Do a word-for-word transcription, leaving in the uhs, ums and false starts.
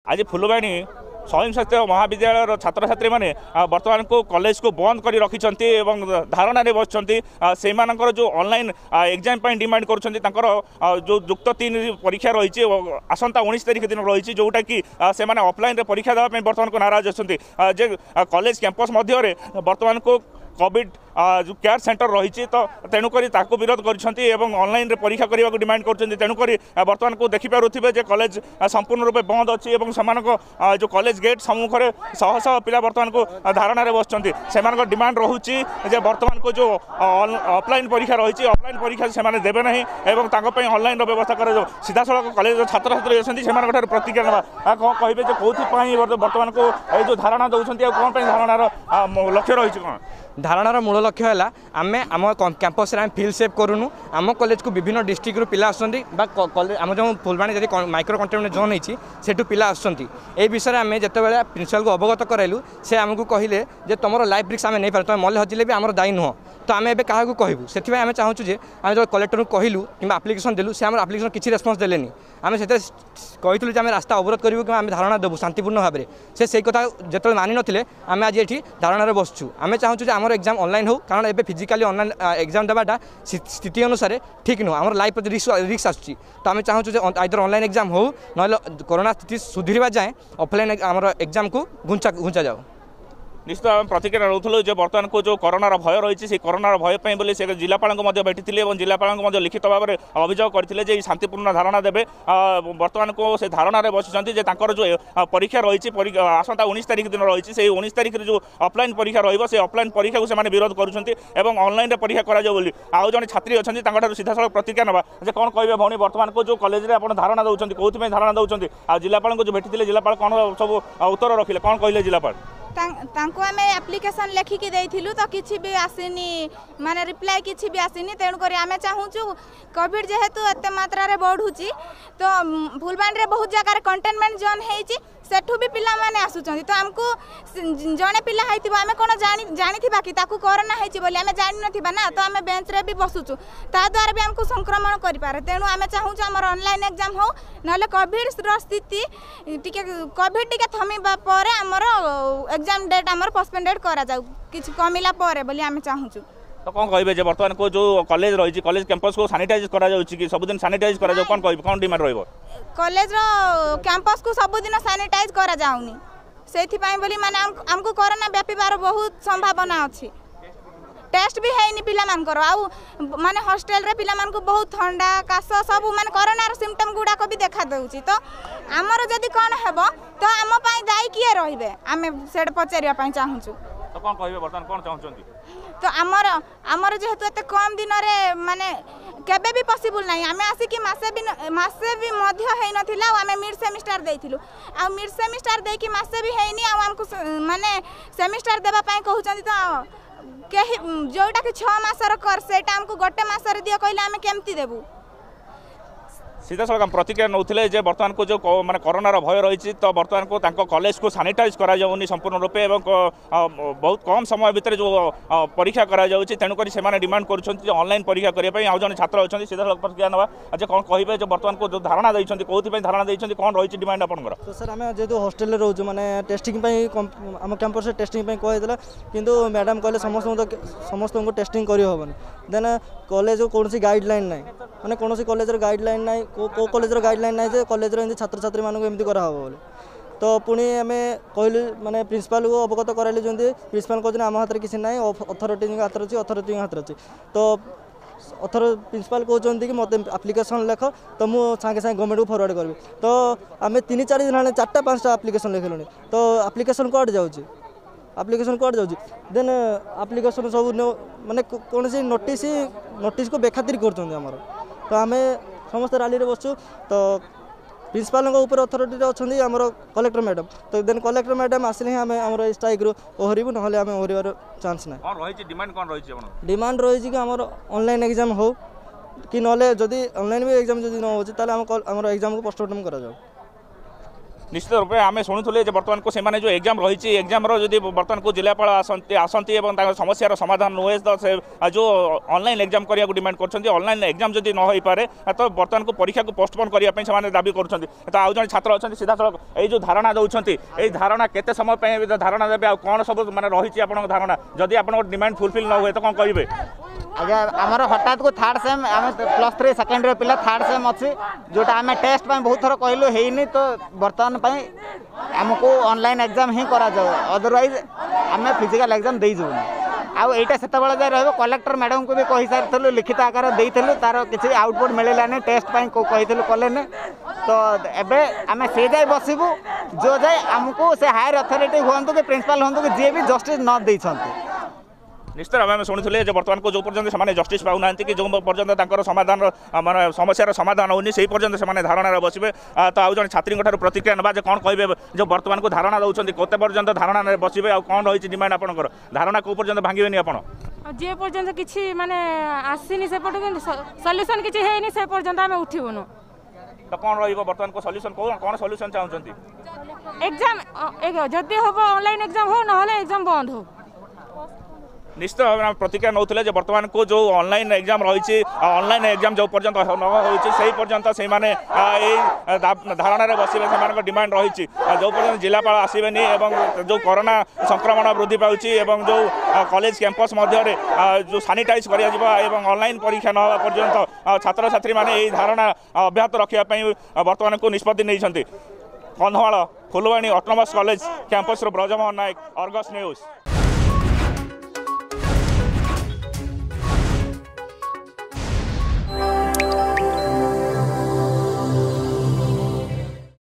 आज फुलवाणी स्वयं शासित महाविद्यालय छात्र छात्री मैंने बर्तमान को कॉलेज को बंद कर रखिंट धारणा बसुँच से जो ऑनलाइन एग्जाम डिमांड कर जो युक्त तीन परीक्षा रही आसंता उन्नीस तारीख दिन रही जोटा कि से ऑफलाइन परीक्षा देवाई बर्तमान को नाराज अच्छा जे कॉलेज कैंपस मध्य बर्तमान को कोविड जो केयर सेंटर रही तो तेणुक विरोध करनलाइन परीक्षा करने को डिमांड कर तेणुक बर्तमान को देखिपे जे कॉलेज संपूर्ण रूपे बंद अच्छी जो कॉलेज गेट सम्मुख में शह शह पिला बर्तमान को धारणा बसुँच से डिमांड रोचे जे बर्तमान को जो ऑफलाइन परीक्षा रही ऑफलाइन परीक्षा से देवे ना और ऑनलाइन व्यवस्था कर सीधा सड़क कॉलेज छात्र छात्री अच्छे प्रतिक्रिया ना कौन कहे कौन बर्तमान को ये जो धारणा दौरान कौन धारणार लक्ष्य रही कौन धारणार मूल लक्ष्य है आम आम कैंपस फिल्ड सेप करूँ आम कॉलेज को विभिन्न डिस्ट्रिक्ट पिला आम जो फुलवाणी जब माइक्रो कंटेनमेंट जोन होती से पिला आसुँच ये विषय में जिते बड़े प्रिंसिपल को अवगत कराइलु से आमको कहले जे तुम लाइफ रिस्क आम नहीं पार तुम मले हजिले भी आम दायी नुह तो आम एवं क्या कहूँ से आम चाहूँ जे आम जो कलेक्टर को कहलु कि आप्लिकेसन देलु से आम आप्लिकेसन किसी रेस्पन्स देलेनी आम से कहूँ आम रास्ता अवरोध करूँ कि आम धारणा देवु शांतिपूर्ण भाव में से से कथा जो मानि नथिले आम आज ये धारणार बसचु आम चाहूँ आम एग्जाम ऑनलाइन हो कारण एबे फिजिकली ऑनलाइन एग्जाम देवाटा स्थिति अनुसार ठीक नुह आम लाइफ रिस्क रिस्क आसुची तो आम चाहूँ आइदर ऑनलाइन एग्जाम हो ना कोरोना स्थिति सुधीरवा जाए ऑफलाइन आम एग्जाम को घुंचा घुंचा जाओ निश्चित आम प्रतिक्रिया रोलु जो बर्तमान को जो कोरोनार भय रही है कोरोनार भय बोली से जिलापाल भेटी जिलापाल लिखित भाव में अभियोग करते शांतिपूर्ण धारणा देवे बर्तमान को से धारणा बसुँच जो परीक्षा रही आसंता उन्नीस तारीख दिन रही से उन्नीस तारीख जो ऑफलाइन परीक्षा रही ऑफलाइन परीक्षा को विरोध कर ऑनलाइन परीक्षा कर आउ जन छात्री अच्छा सीधा सड़क प्रतिक्रिया ना जे कौन कहे भौणी बर्तमान को जो कॉलेज में आप धारणा दौरान कौन धारणा दौरान आ जिलापाल को जो भेटी जिलापाल कौन सब उत्तर रखिले कौन कहले जिलापाल तांको आमे एप्लिकेशन लेखिकी देइथिलु तो किछि भी आसीनी माने रिप्लाई किछि भी आसीनी तेणु करी आमे चाहूचु कोविड जेहेतु एते मात्रा रे बढ़ुची तो फुलवाणी रे बहुत जगह रे कंटेनमेंट जोन हेची सेठू भी पिला माने आसुचंती तो हमको जने पिला हाइतिबो आमे कोन जानि जानिथिबा कि ताकू कोरोना हेची बोली आमे जानि नथिबा ना तो आमे बेंच रे भी बसुचु ता द्वारा भी हमको संक्रमण करि पारे तेणु आमे चाहूचु हमर ऑनलाइन एग्जाम हो नले कोविड रो स्थिति टिके कोविड टिके थमिबा परे हमर एग्जाम डेट हमर पोस्टपोन्डेड करा जाऊ किछ कमिला परे बोली आमे चाहूचु तो कौन कहे जे बर्तमान को जो कॉलेज रही कॉलेज कैंपस को सैनिटाइज करा जाउची कि सबुदिन सैनिटाइज करा जाउ कौन कहबे कौन डिमांड रहइबो कॉलेज रो कैंपस को सबुदिन सैनिटाइज करा जाउनी सेथि पई बोली माने हमको कोरोना व्यापीबार बहुत संभावना अछि टेस्ट भी हैनी पिला मानकर आउ माने हॉस्टल रे पिला मान को बहुत ठंडा काश सब माने कोरोना रो सिम्पटम गुडा को भी देखा दउची तो हमर जदी कोन हेबो तो हम पई दाई किए रहिबे आमे सेड पचारिया पई चाहूचु तो कौन कहबे बर्तमान कौन चाहउचंती तो आमर आमर जेहेतु एते कम दिन रे माने केबे भी पॉसिबल नहीं आमे आसी कि मासे भी मासे भी मध्य हेइ नथिला आमे मिड सेमिस्टर देइथिलु आ मिड सेमिस्टर देइ कि मासे भी हेइनी आ हमको माने सेमिस्टर देबा पई कहउचंती तो के जोटा कि छह मासर कर सेटा हमको गोटे मासर दियो कहले आमे केमती देबु सीधा सड़क प्रतिक्रिया नौथिले जे बर्तमान को जो माने कोरोनार भय रही तो बर्तमान को तांको कॉलेज को सैनिटाइज करा जाउनी संपूर्ण रूपे एवं बहुत कम समय भितर जो परीक्षा करा जाउची तेणुक से डिमांड कर ऑनलाइन परीक्षा करने आउ जन छात्र अच्छा सीधा सड़क प्रतिक्रिया ना आज कौन कहे जो बर्तमान को जो धारणा देइछन्ती कौन धारणा देइछन्ती कौन रही डिमांड आपनकर तो सर आम जेहेतु हॉस्टेल रोचु माने टेस्टिंग आम कैंपस टेस्टिंग कहला किंतु मैडम कहले समस्त समस्त को टेस्टिंग करि होबनी देन कॉलेज कौन गाइडलाइन ना माने कौन कॉलेज गाइडलाइन ना को कॉलेज गाइडलाइन ना जे कॉलेज छात्र छात्री मानक एमती करा बोले तो पुणी आम कहलु माने प्रिंसिपाल को अवगत कराइलु जंती प्रिंसिपाल कहते आम हाथ में किसी ना अथॉरिटी हाथ अच्छी अथॉरिटी हाथ अच्छी तो अथर प्रिंसिपाल कहते कि मत आप्लिकेसन लेख तो मुझे सागे सागे गवर्नमेंट को फरवर्ड करी तो आम तीन चार दिन हाँ चार्टा पाँचटा आप्लिकेसन लिखलुनि तो आप्लिकेसन कौट जाऊँगी आप्लिकेसन कौट जाऊँगी देन आप्लिकेसन सब माने कौन सी नोटिस नोटिस को बेखातिर कर तो आम समस्त रैली बसु तो प्रिंसिपाल ऊपर अथॉरिटी अच्छा आमर कलेक्टर मैडम तो देन कलेक्टर मैडम आसिले आम आम स्ट्राइक रु ओहरबू ना आम ओहर चांस ना डिमांड कौन रही डिमांड रही कि आमर ऑनलाइन एग्जाम हो कि ना जदि ऑनलाइन भी एग्जाम जदि न हो आम एग्जाम को पोस्टपोन करा जाओ। निश्चित रूपे आम शुणुले बर्तमान को सेमाने जो एग्जाम रही एग्जाम जो बर्तमान को जिलापाल आसती और समस्यार समाधान नुहे तो से जो ऑनलाइन एग्जाम करने को डिमांड कर ऑनलाइन एग्जाम जदि न हो पारे तो बर्तमान को परीक्षा को पोस्टपोन करने दाबी कर तो आउ जन छात्र अच्छा सीधा सड़क ये धारणा दौरान ये धारणा केते समय धारणा देवे आ कौन सब माने रही आप धारणा जदि आप डिमांड फुलफिल न हुए तो कौन कहे आज्ञा आमर हठात को थर्ड सेम आम प्लस थ्री सेकेंड ईयर पिला थर्ड सेम अच्छी जोटा आम टेस्ट बहुत थर कहलु है तो बर्तमान आमको ऑनलाइन एग्जाम ही करा जाओ अदरवाइज आम फिजिकल एग्जाम दे जाऊँ आउ एटा से रहा कलेक्टर मैडम को भी कही सारी लिखित आकार देलु तार किसी आउटपुट मिललानी टेस्ट कही कले तो एवं आम से जाए बसबू जो जाए आमको से हायर अथॉरिटी हूँ कि प्रिंसिपल हूँ कि जी भी जस्टिस न देते निश्चित भाव में शुणुले बर्तमान को जो पर्यंत से जस्टिस पाऊना कि जो पर्यंत समाधान मान समस्यार समाधान होनी से पर्यंत से धारणा बसवे तो आउ जन छात्री प्रतिक्रिया ना कौन कहे जो बर्तमान को धारणा दौरान कोते पर्यंत धारणा बसवे आ कौन रही डिमांड आपंकर धारणा कौ पर्यंत भांगे आप जे पर्यंत किसी माने आसीनी से सॉल्यूशन किसी है से पर्यंत आम उठिबुनु तो कौन रही बर्तमान को सॉल्यूशन कौन कौन सॉल्यूशन चाहते एग्जाम जदि हम ऑनलाइन एग्जाम हो ना एग्जाम बंद हो निश्चित भाव प्रतिक्रिया नौले बर्तमान को जो ऑनलाइन एग्जाम रही ऑनलाइन एग्जाम जो पर्यंत न हो पर्यंत से धारणा बसवे से डिमांड रही जो पर्यंत जिलापाल आसबेनी जो कोरोना संक्रमण वृद्धि पाँच जो कॉलेज कैंपस मध्य जो सानिटाइज कर ऑनलाइन परीक्षा न पर्यंत छात्र छात्री मैंने धारणा अब्याहत रखापी बर्तमान को निष्पत्ति नहीं Kandhamal Phulbani autonomous college campus Brajamohan Nayak Argus news.